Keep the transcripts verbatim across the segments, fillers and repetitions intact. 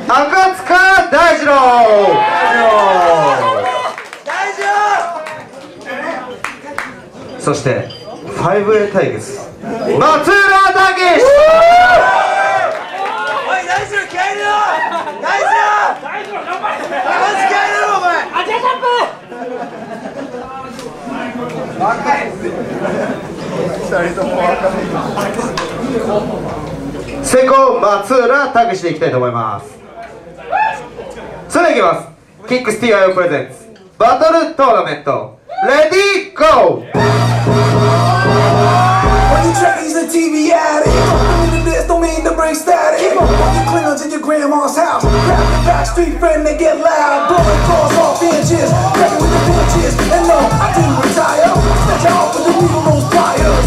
赤塚大二郎。そして ファイブエー 対決、松浦武史。 おい大二郎気合い入れろ。大二郎大二郎頑張れ。マジ気合い入れろお前。アジアジャンプ。若いっすよ。二人とも若い。 先攻松浦武史でいきたいと思います。それではいきます。キックスティーアイオプレゼンツバトルトーナメント、レディーゴー。 When you try to use the T V addict, don't mean to this, don't mean to bring static. When you cleaners in your grandma's house, grab your backstreet friend, they get loud. Blowing claws off inches, grabbing with the pinches. And no, I didn't retire. Snatch you off with the needle nose pliers.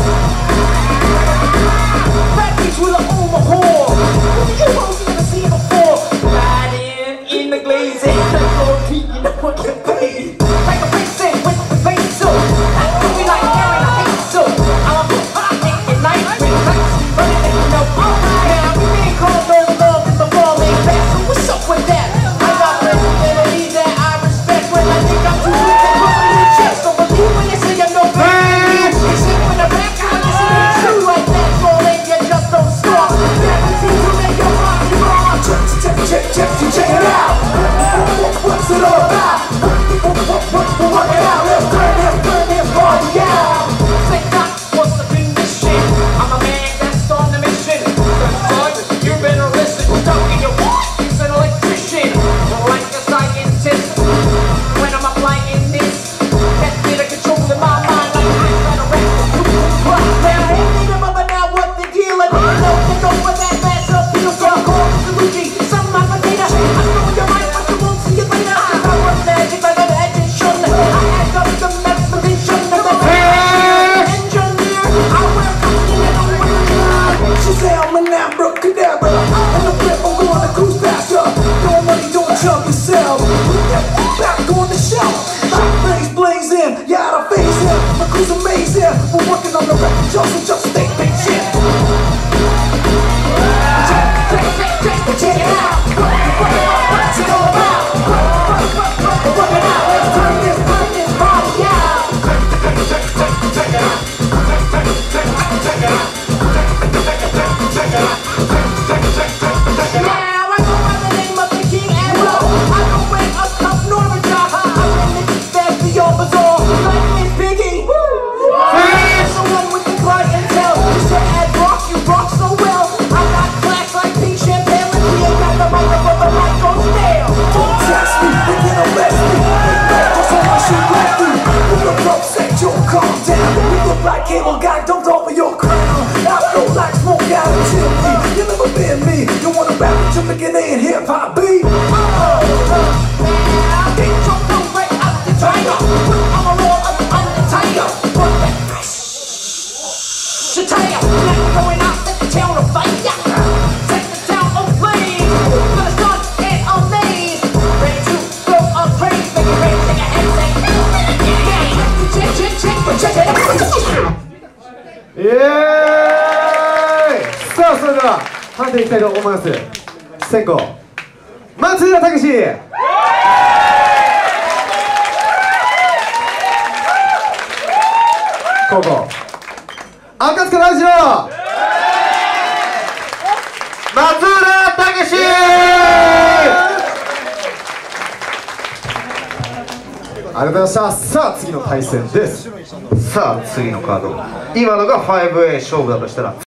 Fat bitch with a Oma whore. You hoes never seen before. Riding in the glazing, the floor peeking, the fucking pain. Like a vixen with the face so. I feel like Aaron, I hate so. I'm a hot night with lights, running in the all right. We ain't called no love in the falling fast. So what's up with that? I got credibility that I respect when I think I'm too weak to put in the chest. So believe when they say I'm no baby. They say when the back out, this ain't true like that. Falling, you just don't stop. Guaranteed to make your body wrong. Check, check, check, check, check it out. What's it all about? Work it out, let's turn this, turn this party out. Say not what's the condition. I'm a man that's on the mission. Son, you better listen. Stuck in your what? He's an electrician, like a scientist. When I'm applying this, get me to control in my mind like I'm gonna wreck the food. Now, hey, they remember now what the deal is. No, take over that mass appeal. So I'm calling Saluki, some of my potato. I know your mind, but you won't see it later. Cause I work magic like an education. I act up the mathematician. Cause I'm an engineer. I wear costume and I'm wearing. She say I'm an abracadabra. And the flip, I'm going to cruise faster. Don't money, don't chump yourself. Back on the shelf. Blaze, blaze in. You out of phase here. My crew's amazing. We're working on the record, just, just stay patient. Check, check, check, check, check it out. What's it all about? Work it out. Let's turn this, turn this party out. Check, check, check it out. Check, check, check it out. Check it out. Now I go by the name of the King Arrow. I go with a cup Norwich. I win the fast for your bazaar. Like Miss Piggy. I'm the one with the clientele. You say at rock, you rock so well. I got class like pink champagne. We ain't got the right up on the mic on stale. Don't test me, they can arrest me. Make back just on my shoe left me. We look upset, you'll calm down. We look like cable guy dumped over your crown. I flow like smoke out of chimney. You never been me. You wanna rap with your beginning in hip hop beat? Oh, now get your nose right out the tiger. Put on a roll of the Undertaker. Put that fresh attire. Like going out at the town of fire. Set the town aflame. For the sun and amaze. Ready to go on craze. Make it rain, take a hand, say, check, check, check, check, check it out. イエーイ。さあそれでは判定いきたいと思います。先攻松浦武史。後攻赤塚大二郎。松浦武史。ありがとうございました。さあ次の対戦です。さあ次のカード、今のが ファイブエー 勝負だとしたら